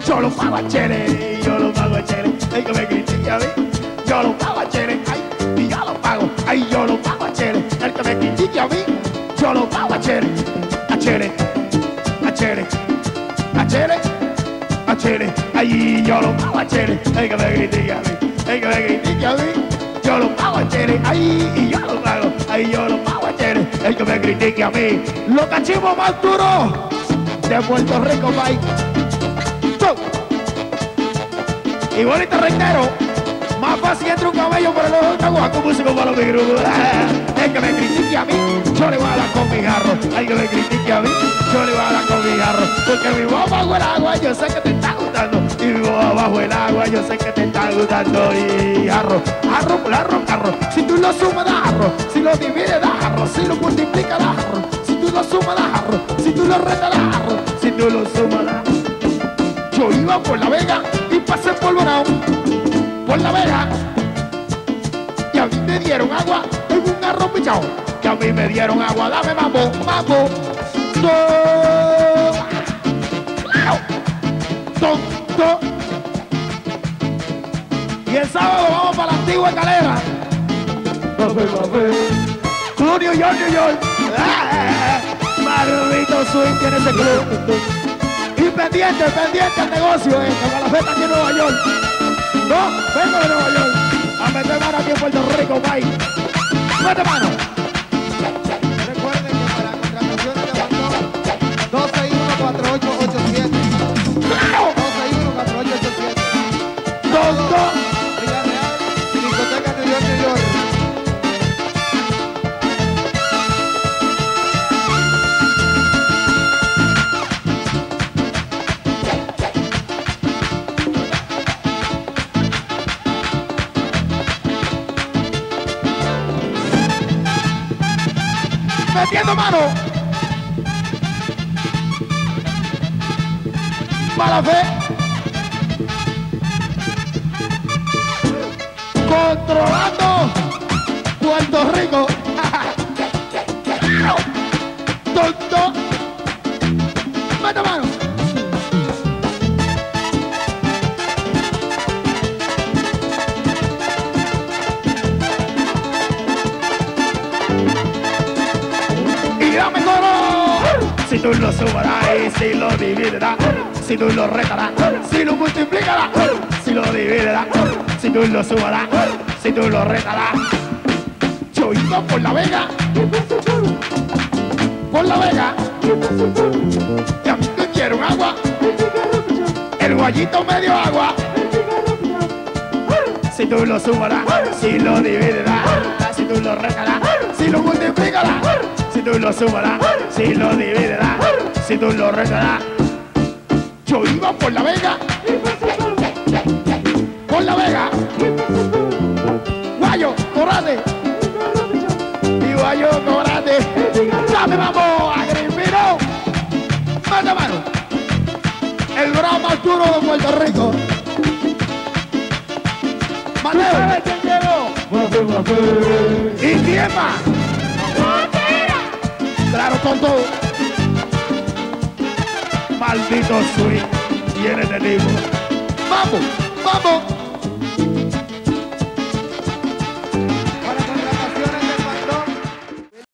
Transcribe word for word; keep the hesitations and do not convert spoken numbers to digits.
yo lo pago a Chele, yo lo pago a Chele, el que me critique a mí, yo lo pago a Chele, ay, y yo lo pago, ay, yo lo pago a Chele, el que me critique a mí, yo lo pago a Chele, a Chele, a Chele, a Chele, a Chele, ay, yo lo pago a Chele, el que me critique a mí, el que me critique a mí, yo lo pago a Chele, ay, y yo lo pago, ay, yo lo pago a Chele, el que me critique a mí, los cachimos más duros de Puerto Rico, Mike. Igualito reitero, más fácil entra un caballo por el ojo de agua con músico para los grupos. El que me critique a mí, yo le voy a dar con mi jarro. El que me critique a mí, yo le voy a dar con mi jarro. Porque vivo abajo el agua, yo sé que te está gustando. Y vivo abajo el agua, yo sé que te está gustando. Y jarro, jarro, jarro, jarro. Si tú lo sumas, da jarro. Si lo divides, da jarro. Si lo multiplicas, da jarro. Si tú lo sumas, da jarro. Si tú lo restas, da jarro. Si tú lo sumas, da jarro. Yo iba por La Vega y pasé por Bonao, por La Vega, y a mí me dieron agua en un arroz pichao, que a mí me dieron agua, dame mambo, mambo, do, do, do. Y el sábado vamos para la antigua Calera, Club New York, New York, Marrito Swing tiene ese club. Y pendiente, pendiente al negocio, eh, que para la fiesta aquí en Nueva York. No, vengo de Nueva York a meter mano aquí en Puerto Rico, país. Mete mano. Recuerden que para contrataciones de bandón, dos seis uno, cuatro ocho ocho siete. dos seis uno, cuatro ocho ocho siete. Dos, dos. Villarreal, discoteca New York, New York. Metiendo mano. Mala fe. Controlando Puerto Rico. Tonto. Mete mano. Dame coro. Si tú lo sumarás y si lo dividirás, si tú lo retarás, si lo multiplicarás, si lo dividirás, si tú lo sumarás, si tú lo retarás. Yo iba por La Vega, por La Vega, y a mí me dieron agua, el guayito me dio agua. Si tú lo sumarás, si lo dividirás, si tú lo retarás, si lo multiplicarás, si tú lo sumarás, si lo dividirás, si tú lo restarás. Yo iba por La Vega, por La Vega, Guayo, Corate, y Guayo, Corate, dame vamos, Agripino, manda mano, el bravo más duro de Puerto Rico. Mateo, y quién más. Claro, tonto. Maldito swing. Viene de libro. Vamos, vamos.